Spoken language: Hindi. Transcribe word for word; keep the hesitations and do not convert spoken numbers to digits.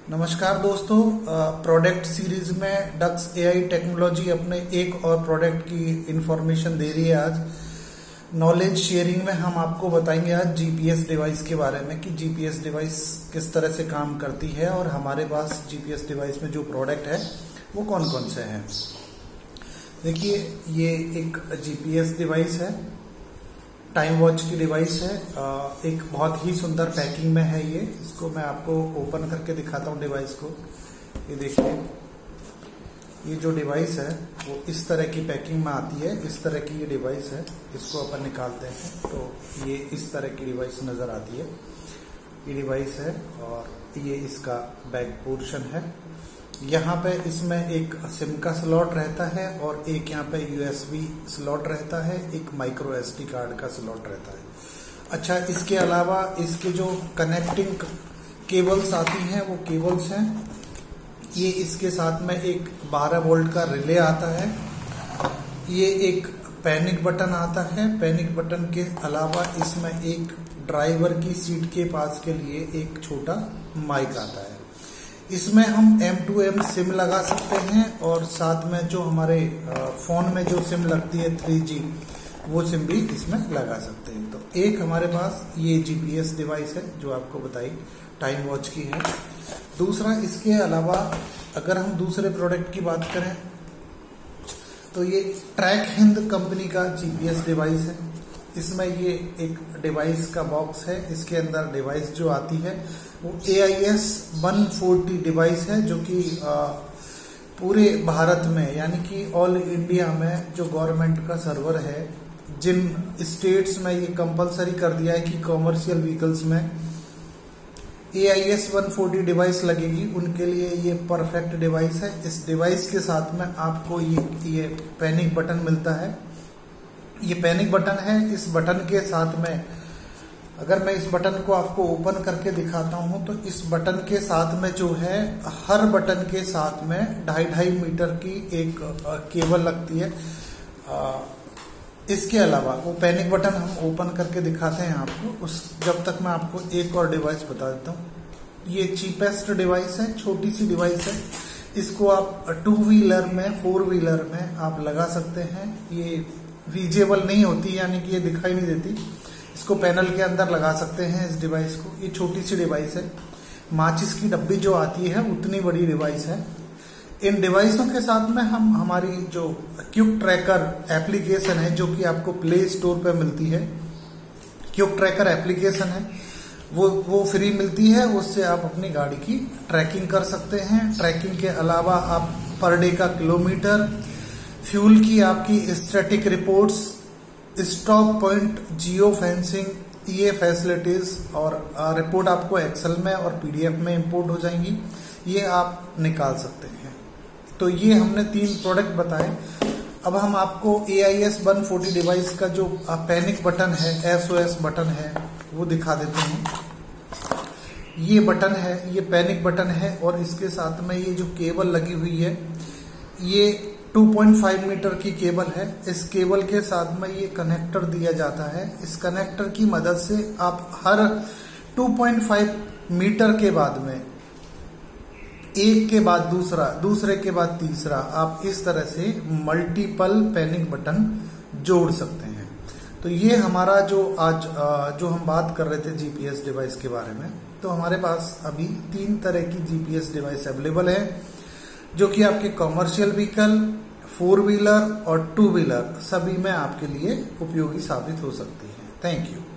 नमस्कार दोस्तों, प्रोडक्ट सीरीज में डक्स एआई टेक्नोलॉजी अपने एक और प्रोडक्ट की इंफॉर्मेशन दे रही है। आज नॉलेज शेयरिंग में हम आपको बताएंगे आज जीपीएस डिवाइस के बारे में कि जीपीएस डिवाइस किस तरह से काम करती है और हमारे पास जीपीएस डिवाइस में जो प्रोडक्ट है वो कौन कौन से हैं। देखिए, ये एक जीपीएस डिवाइस है, टाइम वॉच की डिवाइस है। एक बहुत ही सुंदर पैकिंग में है ये। इसको मैं आपको ओपन करके दिखाता हूँ डिवाइस को। ये देखिए, ये जो डिवाइस है वो इस तरह की पैकिंग में आती है। इस तरह की ये डिवाइस है। इसको अपन निकालते हैं तो ये इस तरह की डिवाइस नजर आती है। ये डिवाइस है और ये इसका बैक पोर्शन है। यहाँ पे इसमें एक सिम का स्लॉट रहता है और एक यहाँ पे यूएसबी स्लॉट रहता है, एक माइक्रो एसडी कार्ड का स्लॉट रहता है। अच्छा, इसके अलावा इसके जो कनेक्टिंग केबल्स आती हैं वो केबल्स हैं। ये इसके साथ में एक बारह वोल्ट का रिले आता है। ये एक पैनिक बटन आता है। पैनिक बटन के अलावा इसमें एक ड्राइवर की सीट के पास के लिए एक छोटा माइक आता है। इसमें हम एम टू एम सिम लगा सकते हैं और साथ में जो हमारे फोन में जो सिम लगती है थ्री जी, वो सिम भी इसमें लगा सकते हैं। तो एक हमारे पास ये जीपीएस डिवाइस है जो आपको बताई टाइम वॉच की है। दूसरा, इसके अलावा अगर हम दूसरे प्रोडक्ट की बात करें तो ये ट्रैक हिंद कंपनी का जीपीएस डिवाइस है। इसमें ये एक डिवाइस का बॉक्स है। इसके अंदर डिवाइस जो आती है वो A I S one forty device है, जो कि पूरे भारत में यानी कि ऑल इंडिया में जो गवर्नमेंट का सर्वर है, जिन स्टेट्स में ये कंपलसरी कर दिया है कि कॉमर्शियल व्हीकल्स में A I S one forty device लगेगी, उनके लिए ये परफेक्ट डिवाइस है। इस डिवाइस के साथ में आपको ये ये पैनिक बटन मिलता है। ये पैनिक बटन है। इस बटन के साथ में अगर मैं इस बटन को आपको ओपन करके दिखाता हूं तो इस बटन के साथ में जो है, हर बटन के साथ में ढाई ढाई मीटर की एक केबल लगती है। इसके अलावा वो पैनिक बटन हम ओपन करके दिखाते हैं आपको। उस जब तक मैं आपको एक और डिवाइस बता देता हूँ। ये चीपेस्ट डिवाइस है, छोटी सी डिवाइस है। इसको आप टू व्हीलर में, फोर व्हीलर में आप लगा सकते हैं। ये विजिबल नहीं होती, यानी कि ये दिखाई नहीं देती। इसको पैनल के अंदर लगा सकते हैं इस डिवाइस को। ये छोटी सी डिवाइस है। माचिस की डब्बी जो आती है उतनी बड़ी डिवाइस है। इन डिवाइसों के साथ में हम हमारी जो क्विक ट्रैकर एप्लीकेशन है, जो कि आपको प्ले स्टोर पे मिलती है, क्विक ट्रैकर एप्लीकेशन है, वो वो फ्री मिलती है। उससे आप अपनी गाड़ी की ट्रैकिंग कर सकते हैं। ट्रैकिंग के अलावा आप पर डे का किलोमीटर, फ्यूल की आपकी static reports, stop point, geo fencing, ये फैसिलिटीज और रिपोर्ट आपको एक्सेल में और पीडीएफ में इंपोर्ट हो जाएंगी। ये आप निकाल सकते हैं। तो ये हमने तीन प्रोडक्ट बताए। अब हम आपको A I S one forty device का जो पैनिक बटन है, एस ओ एस बटन है, वो दिखा देते हैं। ये बटन है, ये पैनिक बटन है और इसके साथ में ये जो केबल लगी हुई है, ये टू पॉइंट फाइव मीटर की केबल है। इस केबल के साथ में ये कनेक्टर दिया जाता है। इस कनेक्टर की मदद से आप हर टू पॉइंट फाइव मीटर के बाद में एक के बाद दूसरा, दूसरे के बाद तीसरा, आप इस तरह से मल्टीपल पैनिक बटन जोड़ सकते हैं। तो ये हमारा जो आज जो हम बात कर रहे थे जीपीएस डिवाइस के बारे में, तो हमारे पास अभी तीन तरह की जीपीएस डिवाइस अवेलेबल है, जो कि आपके कॉमर्शियल व्हीकल, फोर व्हीलर और टू व्हीलर सभी में आपके लिए उपयोगी साबित हो सकती है। Thank you.